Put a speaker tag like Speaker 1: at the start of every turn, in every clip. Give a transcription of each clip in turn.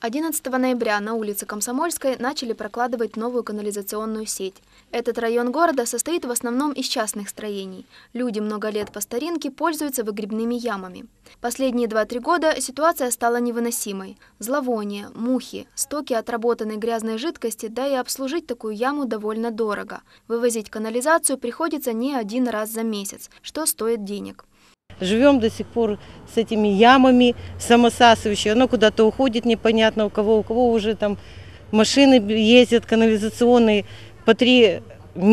Speaker 1: 11 ноября на улице Комсомольской начали прокладывать новую канализационную сеть. Этот район города состоит в основном из частных строений. Люди много лет по старинке пользуются выгребными ямами. Последние 2-3 года ситуация стала невыносимой. Зловоние, мухи, стоки отработанной грязной жидкости, да и обслужить такую яму довольно дорого. Вывозить канализацию приходится не один раз за месяц, что стоит денег.
Speaker 2: Живем до сих пор с этими ямами самосасывающие. Оно куда-то уходит непонятно у кого уже там машины ездят канализационные по 3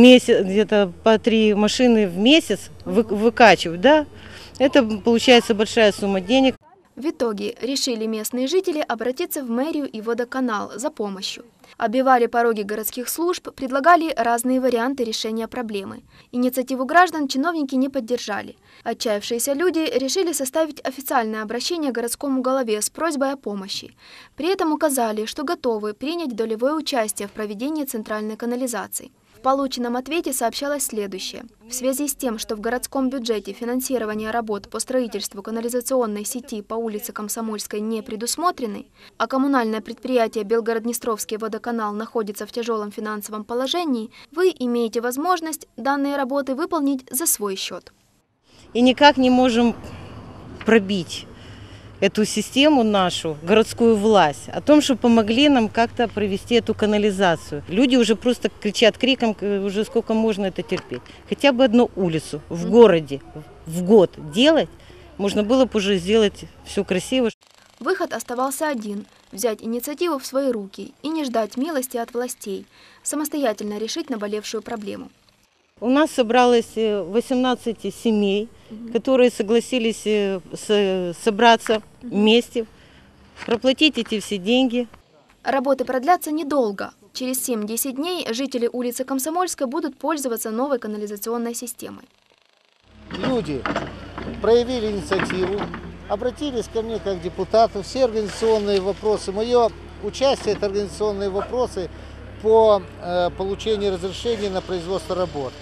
Speaker 2: машины в месяц выкачивают, да? Это получается большая сумма денег.
Speaker 1: В итоге решили местные жители обратиться в мэрию и водоканал за помощью. Оббивали пороги городских служб, предлагали разные варианты решения проблемы. Инициативу граждан чиновники не поддержали. Отчаявшиеся люди решили составить официальное обращение городскому голове с просьбой о помощи. При этом указали, что готовы принять долевое участие в проведении центральной канализации. В полученном ответе сообщалось следующее. В связи с тем, что в городском бюджете финансирование работ по строительству канализационной сети по улице Комсомольской не предусмотрены, а коммунальное предприятие Белгород-Днестровский водоканал находится в тяжелом финансовом положении, вы имеете возможность данные работы выполнить за свой счет.
Speaker 2: И никак не можем пробить эту систему нашу, городскую власть, о том, что помогли нам как-то провести эту канализацию. Люди уже просто кричат криком, уже сколько можно это терпеть. Хотя бы одну улицу в городе в год делать, можно было бы уже сделать все красиво.
Speaker 1: Выход оставался один – взять инициативу в свои руки и не ждать милости от властей, самостоятельно решить наболевшую проблему.
Speaker 2: У нас собралось 18 семей, которые согласились собраться вместе, проплатить эти все деньги.
Speaker 1: Работы продлятся недолго. Через 7-10 дней жители улицы Комсомольской будут пользоваться новой канализационной системой.
Speaker 3: Люди проявили инициативу, обратились ко мне как депутату, все организационные вопросы. Мое участие – это организационные вопросы по получению разрешения на производство работ.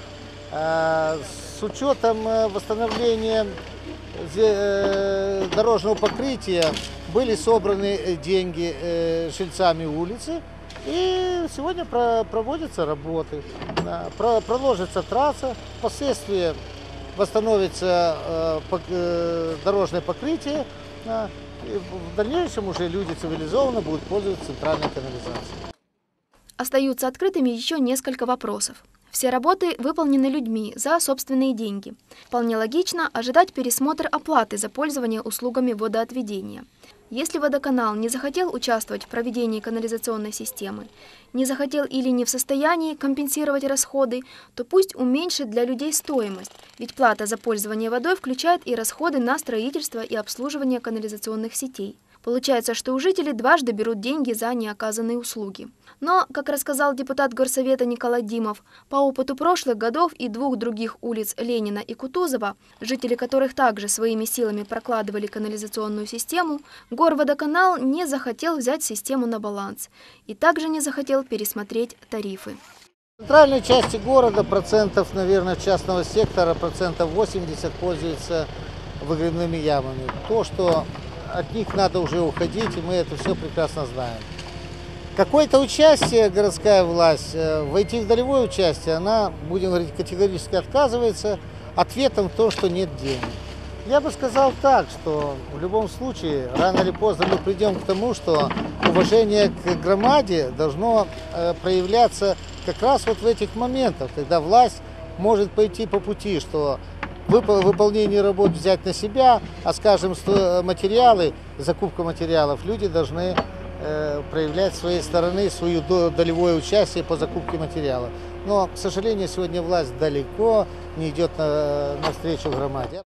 Speaker 3: С учетом восстановления дорожного покрытия были собраны деньги жильцами улицы, и сегодня проводятся работы. Проложится трасса, впоследствии восстановится дорожное покрытие, и в дальнейшем уже люди цивилизованно будут пользоваться центральной канализацией.
Speaker 1: Остаются открытыми еще несколько вопросов. Все работы выполнены людьми за собственные деньги. Вполне логично ожидать пересмотр оплаты за пользование услугами водоотведения. Если водоканал не захотел участвовать в проведении канализационной системы, не захотел или не в состоянии компенсировать расходы, то пусть уменьшит для людей стоимость, ведь плата за пользование водой включает и расходы на строительство и обслуживание канализационных сетей. Получается, что у жителей дважды берут деньги за неоказанные услуги. Но, как рассказал депутат Горсовета Николай Димов, по опыту прошлых годов и 2 других улиц Ленина и Кутузова, жители которых также своими силами прокладывали канализационную систему, Горводоканал не захотел взять систему на баланс и также не захотел пересмотреть тарифы.
Speaker 3: В центральной части города процентов, наверное, частного сектора, процентов 80 пользуются выгребными ямами. То, что от них надо уже уходить, и мы это все прекрасно знаем. Какое-то участие городская власть, войти в долевое участие, она, будем говорить, категорически отказывается. Ответом то, что нет денег. Я бы сказал так, что в любом случае, рано или поздно мы придем к тому, что уважение к громаде должно проявляться как раз вот в этих моментах, когда власть может пойти по пути, что выполнение работ взять на себя, а, скажем, материалы, закупка материалов, люди должны проявлять с своей стороны свое долевое участие по закупке материалов. Но, к сожалению, сегодня власть далеко не идет навстречу громаде.